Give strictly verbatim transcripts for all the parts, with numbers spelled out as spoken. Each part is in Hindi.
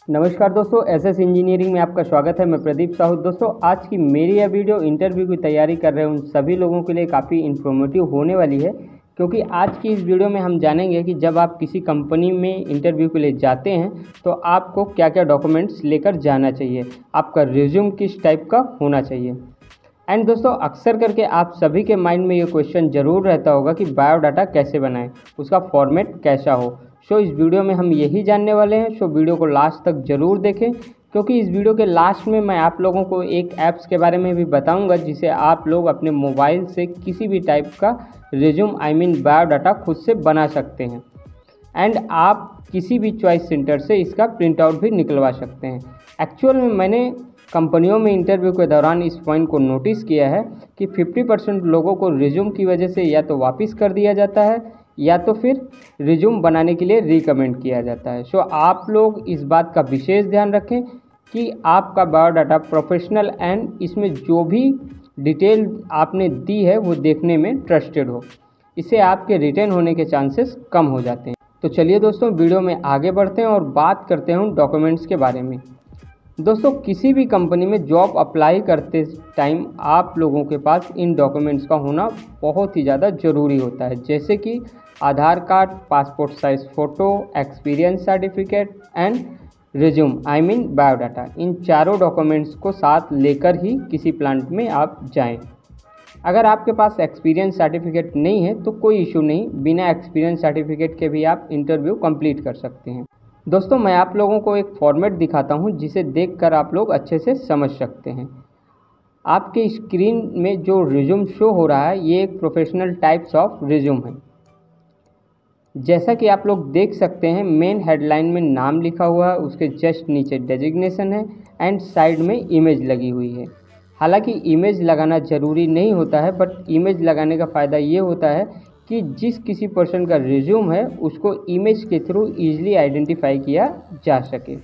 नमस्कार दोस्तों, एसएस इंजीनियरिंग में आपका स्वागत है। मैं प्रदीप साहू। दोस्तों, आज की मेरी यह वीडियो इंटरव्यू की तैयारी कर रहे उन सभी लोगों के लिए काफ़ी इन्फॉर्मेटिव होने वाली है, क्योंकि आज की इस वीडियो में हम जानेंगे कि जब आप किसी कंपनी में इंटरव्यू के लिए जाते हैं तो आपको क्या क्या डॉक्यूमेंट्स लेकर जाना चाहिए, आपका रिज्यूम किस टाइप का होना चाहिए। एंड दोस्तों, अक्सर करके आप सभी के माइंड में ये क्वेश्चन ज़रूर रहता होगा कि बायोडाटा कैसे बनाएं, उसका फॉर्मेट कैसा हो। सो इस वीडियो में हम यही जानने वाले हैं। सो वीडियो को लास्ट तक ज़रूर देखें, क्योंकि इस वीडियो के लास्ट में मैं आप लोगों को एक ऐप्स के बारे में भी बताऊंगा जिसे आप लोग अपने मोबाइल से किसी भी टाइप का रिज्यूम आई मीन बायोडाटा खुद से बना सकते हैं। एंड आप किसी भी चॉइस सेंटर से इसका प्रिंट आउट भी निकलवा सकते हैं। एक्चुअल में मैंने कंपनियों में इंटरव्यू के दौरान इस पॉइंट को नोटिस किया है कि पचास परसेंट लोगों को रिज्यूम की वजह से या तो वापस कर दिया जाता है या तो फिर रिज्यूम बनाने के लिए रिकमेंड किया जाता है। सो आप लोग इस बात का विशेष ध्यान रखें कि आपका बायोडाटा प्रोफेशनल एंड इसमें जो भी डिटेल आपने दी है वो देखने में ट्रस्टेड हो। इससे आपके रिटेन होने के चांसेस कम हो जाते हैं। तो चलिए दोस्तों, वीडियो में आगे बढ़ते हैं और बात करते हैं डॉक्यूमेंट्स के बारे में। दोस्तों, किसी भी कंपनी में जॉब अप्लाई करते टाइम आप लोगों के पास इन डॉक्यूमेंट्स का होना बहुत ही ज़्यादा ज़रूरी होता है, जैसे कि Aadhaar card, passport size photo, experience certificate and resume I mean biodata. इन चारों डॉक्यूमेंट्स को साथ लेकर ही किसी प्लांट में आप जाएं। अगर आपके पास एक्सपीरियंस सर्टिफिकेट नहीं है तो कोई इशू नहीं, बिना एक्सपीरियंस सर्टिफिकेट के भी आप इंटरव्यू कंप्लीट कर सकते हैं। दोस्तों, मैं आप लोगों को एक फॉर्मेट दिखाता हूं जिसे देखकर आप लोग अच्छे से समझ सकते हैं। आपके स्क्रीन में जो रिज्यूम शो हो रहा है ये एक प्रोफेशनल टाइप्स ऑफ रिज्यूम है। जैसा कि आप लोग देख सकते हैं, मेन हेडलाइन में नाम लिखा हुआ है, उसके जस्ट नीचे डेजिग्नेशन है एंड साइड में इमेज लगी हुई है। हालांकि इमेज लगाना ज़रूरी नहीं होता है, बट इमेज लगाने का फ़ायदा ये होता है कि जिस किसी पर्सन का रिज्यूम है उसको इमेज के थ्रू ईजिली आइडेंटिफाई किया जा सके।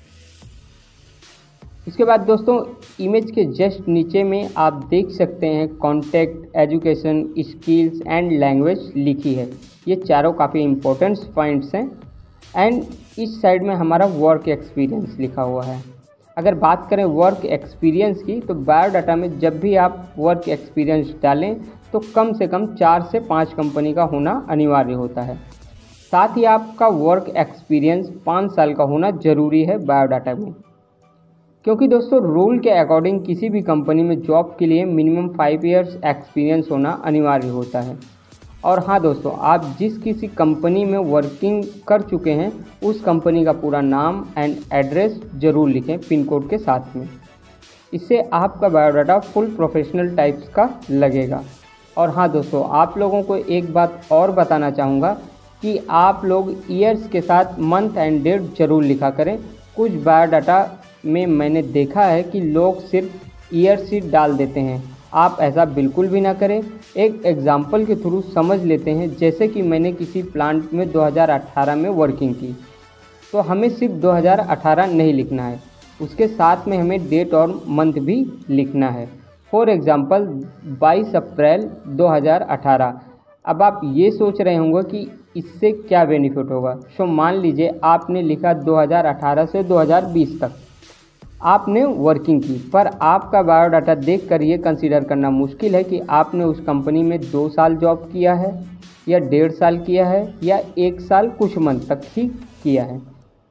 इसके बाद दोस्तों, इमेज के जस्ट नीचे में आप देख सकते हैं contact, education, skills and language लिखी है। ये चारों काफ़ी इंपॉर्टेंट पॉइंट्स हैं। एंड इस साइड में हमारा वर्क एक्सपीरियंस लिखा हुआ है। अगर बात करें वर्क एक्सपीरियंस की, तो बायोडाटा में जब भी आप वर्क एक्सपीरियंस डालें तो कम से कम चार से पाँच कंपनी का होना अनिवार्य होता है। साथ ही आपका वर्क एक्सपीरियंस पाँच साल का होना ज़रूरी है बायोडाटा में, क्योंकि दोस्तों रूल के अकॉर्डिंग किसी भी कंपनी में जॉब के लिए मिनिमम फाइव इयर्स एक्सपीरियंस होना अनिवार्य होता है। और हाँ दोस्तों, आप जिस किसी कंपनी में वर्किंग कर चुके हैं उस कंपनी का पूरा नाम एंड एड्रेस ज़रूर लिखें पिन कोड के साथ में। इससे आपका बायोडाटा फुल प्रोफेशनल टाइप्स का लगेगा। और हाँ दोस्तों, आप लोगों को एक बात और बताना चाहूँगा कि आप लोग ईयर्स के साथ मंथ एंड डेट ज़रूर लिखा करें। कुछ बायोडाटा में मैंने देखा है कि लोग सिर्फ ईयर्स ही डाल देते हैं। आप ऐसा बिल्कुल भी ना करें। एक एग्जाम्पल के थ्रू समझ लेते हैं। जैसे कि मैंने किसी प्लांट में दो हज़ार अठारह में वर्किंग की, तो हमें सिर्फ दो हज़ार अठारह नहीं लिखना है, उसके साथ में हमें डेट और मंथ भी लिखना है। फॉर एग्ज़ाम्पल बाईस अप्रैल दो हज़ार अठारह। अब आप ये सोच रहे होंगे कि इससे क्या बेनिफिट होगा। सो मान लीजिए आपने लिखा दो हज़ार अठारह से दो हज़ार बीस तक आपने वर्किंग की, पर आपका बायोडाटा देखकर ये कंसीडर करना मुश्किल है कि आपने उस कंपनी में दो साल जॉब किया है या डेढ़ साल किया है या एक साल कुछ मंथ तक ही किया है।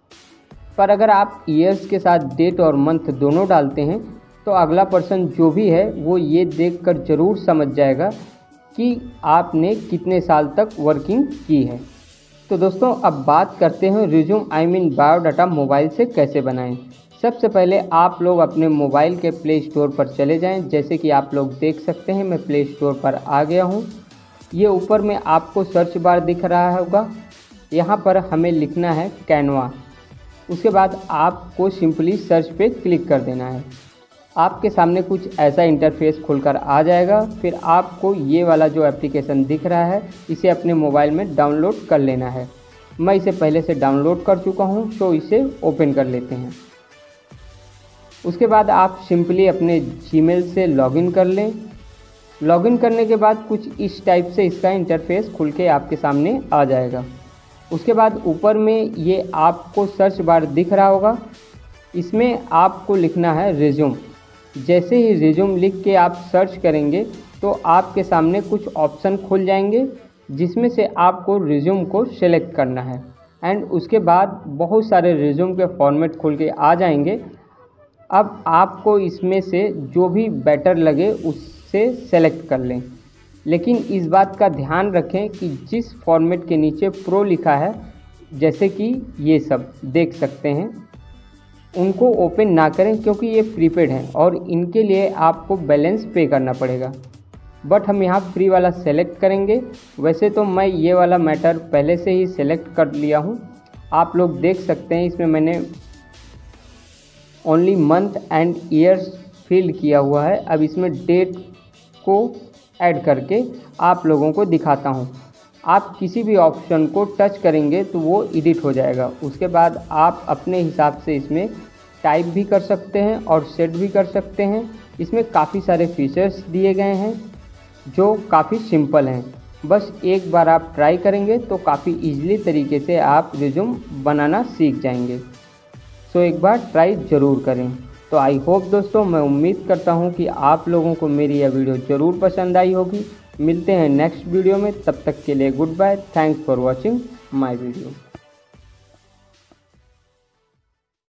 पर अगर आप ईयर्स के साथ डेट और मंथ दोनों डालते हैं तो अगला पर्सन जो भी है वो ये देखकर ज़रूर समझ जाएगा कि आपने कितने साल तक वर्किंग की है। तो दोस्तों, अब बात करते हैं resume I mean biodata mobile से कैसे बनाएं। सबसे पहले आप लोग अपने मोबाइल के प्ले स्टोर पर चले जाएं। जैसे कि आप लोग देख सकते हैं, मैं प्ले स्टोर पर आ गया हूं। ये ऊपर में आपको सर्च बार दिख रहा होगा, यहाँ पर हमें लिखना है कैनवा। उसके बाद आपको सिंपली सर्च पे क्लिक कर देना है। आपके सामने कुछ ऐसा इंटरफेस खुलकर आ जाएगा। फिर आपको ये वाला जो एप्लीकेशन दिख रहा है इसे अपने मोबाइल में डाउनलोड कर लेना है। मैं इसे पहले से डाउनलोड कर चुका हूँ, तो इसे ओपन कर लेते हैं। उसके बाद आप सिंपली अपने जीमेल से लॉगिन कर लें। लॉगिन करने के बाद कुछ इस टाइप से इसका इंटरफेस खुल के आपके सामने आ जाएगा। उसके बाद ऊपर में ये आपको सर्च बार दिख रहा होगा, इसमें आपको लिखना है रिज्यूम। जैसे ही रिज्यूम लिख के आप सर्च करेंगे तो आपके सामने कुछ ऑप्शन खुल जाएंगे जिसमें से आपको रिज्यूम को सेलेक्ट करना है एंड उसके बाद बहुत सारे रिज्यूम के फॉर्मेट खुल के आ जाएंगे। अब आपको इसमें से जो भी बेटर लगे उससे सेलेक्ट कर लें, लेकिन इस बात का ध्यान रखें कि जिस फॉर्मेट के नीचे प्रो लिखा है, जैसे कि ये सब देख सकते हैं, उनको ओपन ना करें क्योंकि ये प्रीपेड हैं और इनके लिए आपको बैलेंस पे करना पड़ेगा। बट हम यहाँ फ्री वाला सेलेक्ट करेंगे। वैसे तो मैं ये वाला मैटर पहले से ही सेलेक्ट कर लिया हूँ, आप लोग देख सकते हैं। इसमें मैंने only month and years fill किया हुआ है। अब इसमें डेट को ऐड करके आप लोगों को दिखाता हूँ। आप किसी भी ऑप्शन को टच करेंगे तो वो एडिट हो जाएगा। उसके बाद आप अपने हिसाब से इसमें टाइप भी कर सकते हैं और सेट भी कर सकते हैं। इसमें काफ़ी सारे फीचर्स दिए गए हैं जो काफ़ी सिंपल हैं। बस एक बार आप ट्राई करेंगे तो काफ़ी इजीली तरीके से आप रिज्यूम बनाना सीख जाएंगे। सो एक बार ट्राई ज़रूर करें। तो आई होप दोस्तों, मैं उम्मीद करता हूँ कि आप लोगों को मेरी यह वीडियो ज़रूर पसंद आई होगी। मिलते हैं नेक्स्ट वीडियो में, तब तक के लिए good bye. Thanks for watching my video.